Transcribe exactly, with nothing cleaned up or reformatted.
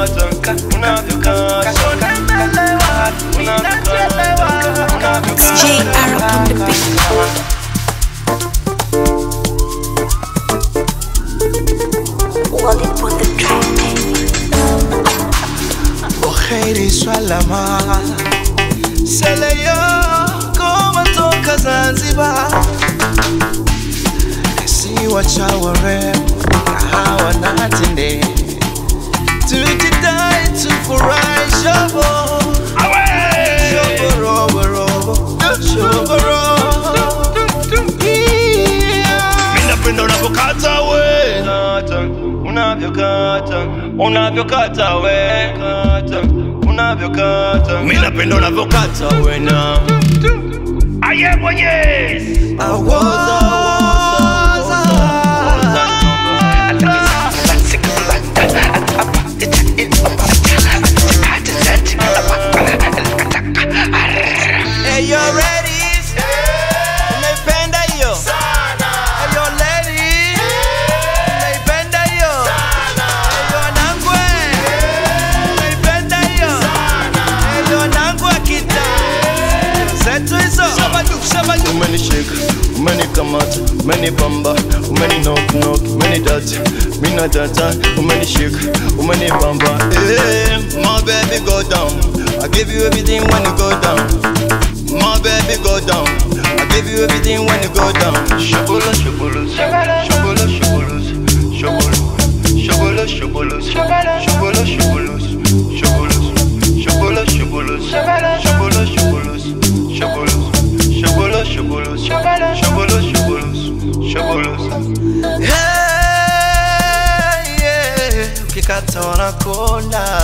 unavyokata It's J R on the beat. Wallet on the track. Kheri swalama Seleyo Koma toka Zanzibar Kisiwa cha warembo Kahawa na tende Tujidai tufurahi shobo Shobo robo robo Shobo robo Mina penda unavyokata we Unavyokata Unavyokata we Unavyokata Mina penda unavyokata we na Aye mwenyes Awoza Hey, you ready? Unaipenda hiyo? Sana. Hey, yo lady? Unaipenda hiyo? Sana. Hey, yo nangwe? Unaipenda hiyo? Sana. Hey, yo nangwe kita? Zetu hizo? Shabadu, shabadu. Umenishika, umenikamata, umenibamba, umeninok nok, umenidata, mina data, umenishika, umenibamba. Eh, my baby go down. I give you everything when you go down. My baby go down. I give you everything when you go down. Shobola, shobola, shobola, shobola, shobola, shobola, shobola, shobola, shobola, shobola, shobola, shobola, shobola, shobola, shobola, shobola, shobola, shobola. Hey, yeah. Ukikata wanakonda